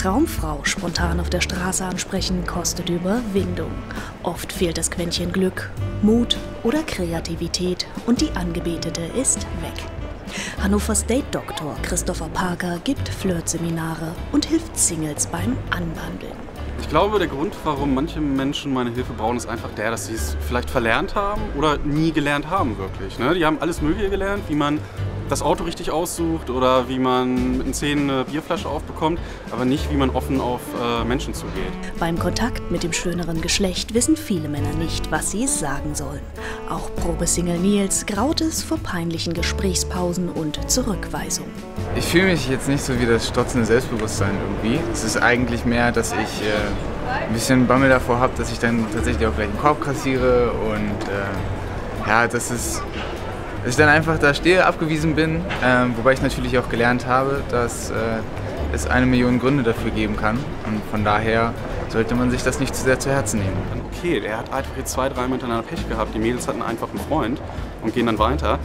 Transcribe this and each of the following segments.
Traumfrau spontan auf der Straße ansprechen kostet Überwindung. Oft fehlt das Quäntchen Glück, Mut oder Kreativität und die Angebetete ist weg. Hannovers Date-Doktor Christopher Parker gibt Flirt-Seminare und hilft Singles beim Anbandeln. Ich glaube, der Grund, warum manche Menschen meine Hilfe brauchen, ist einfach der, dass sie es vielleicht verlernt haben oder nie gelernt haben wirklich. Die haben alles Mögliche gelernt, wie man das Auto richtig aussucht oder wie man mit den Zähnen eine Bierflasche aufbekommt, aber nicht, wie man offen auf Menschen zugeht. Beim Kontakt mit dem schöneren Geschlecht wissen viele Männer nicht, was sie sagen sollen. Auch Probesingle Nils graut es vor peinlichen Gesprächspausen und Zurückweisung. Ich fühle mich jetzt nicht so wie das strotzende Selbstbewusstsein irgendwie. Es ist eigentlich mehr, dass ich ein bisschen Bammel davor habe, dass ich dann tatsächlich auch gleich einen Korb kassiere und dass ich dann einfach da stehe, abgewiesen bin, wobei ich natürlich auch gelernt habe, dass es 1 Million Gründe dafür geben kann und von daher sollte man sich das nicht zu sehr zu Herzen nehmen. Okay, der hat einfach jetzt 2, 3 Mal miteinander Pech gehabt, die Mädels hatten einfach einen Freund und gehen dann weiter.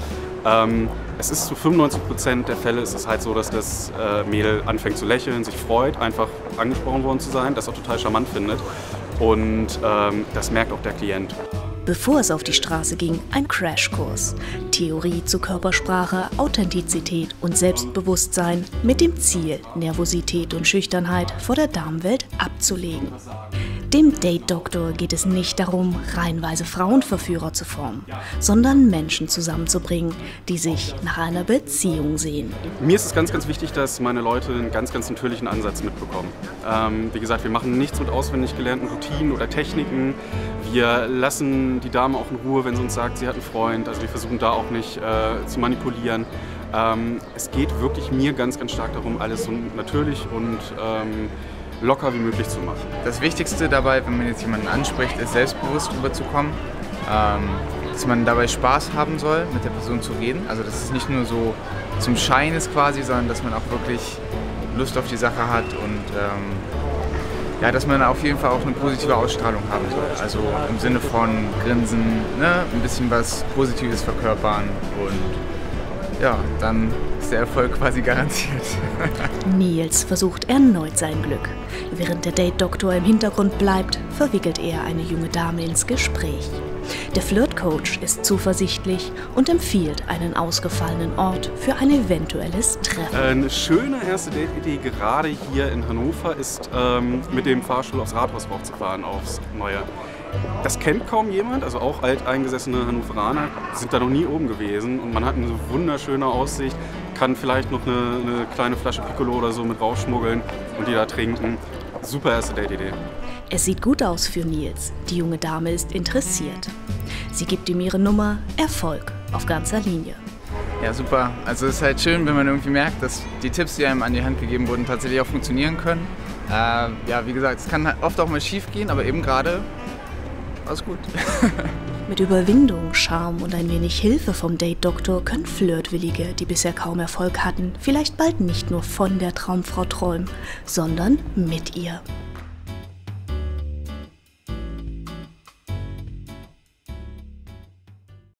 Es ist zu 95% der Fälle ist es halt so, dass das Mädel anfängt zu lächeln, sich freut, einfach angesprochen worden zu sein, das auch total charmant findet und das merkt auch der Klient. Bevor es auf die Straße ging, ein Crashkurs. Theorie zu Körpersprache, Authentizität und Selbstbewusstsein mit dem Ziel, Nervosität und Schüchternheit vor der Damenwelt abzulegen. Dem Date-Doktor geht es nicht darum, reihenweise Frauenverführer zu formen, sondern Menschen zusammenzubringen, die sich nach einer Beziehung sehen. Mir ist es ganz, ganz wichtig, dass meine Leute einen ganz, ganz natürlichen Ansatz mitbekommen. Wie gesagt, wir machen nichts mit auswendig gelernten Routinen oder Techniken. Wir lassen die Dame auch in Ruhe, wenn sie uns sagt, sie hat einen Freund. Also wir versuchen da auch nicht zu manipulieren. Es geht wirklich mir ganz, ganz stark darum, alles so natürlich und locker wie möglich zu machen. Das Wichtigste dabei, wenn man jetzt jemanden anspricht, ist selbstbewusst rüberzukommen. Dass man dabei Spaß haben soll, mit der Person zu reden. Also dass es nicht nur so zum Schein ist quasi, sondern dass man auch wirklich Lust auf die Sache hat und dass man auf jeden Fall auch eine positive Ausstrahlung haben soll. Also im Sinne von Grinsen, ein bisschen was Positives verkörpern und dann ist der Erfolg quasi garantiert. Nils versucht erneut sein Glück. Während der Date-Doktor im Hintergrund bleibt, verwickelt er eine junge Dame ins Gespräch. Der Flirt-Coach ist zuversichtlich und empfiehlt einen ausgefallenen Ort für ein eventuelles Treffen. Eine schöne erste Date-Idee gerade hier in Hannover ist, mit dem Fahrstuhl aufs Rathaus raufzufahren, aufs Neue. Das kennt kaum jemand, also auch alteingesessene Hannoveraner sind da noch nie oben gewesen und man hat eine wunderschöne Aussicht, kann vielleicht noch eine kleine Flasche Piccolo oder so mit rausschmuggeln und die da trinken. Super erste Date-Idee. Es sieht gut aus für Nils. Die junge Dame ist interessiert. Sie gibt ihm ihre Nummer, Erfolg auf ganzer Linie. Ja, super. Also es ist halt schön, wenn man irgendwie merkt, dass die Tipps, die einem an die Hand gegeben wurden, tatsächlich auch funktionieren können. Wie gesagt, es kann oft auch mal schief gehen, aber eben gerade alles gut. Mit Überwindung, Charme und ein wenig Hilfe vom Date-Doktor können Flirtwillige, die bisher kaum Erfolg hatten, vielleicht bald nicht nur von der Traumfrau träumen, sondern mit ihr.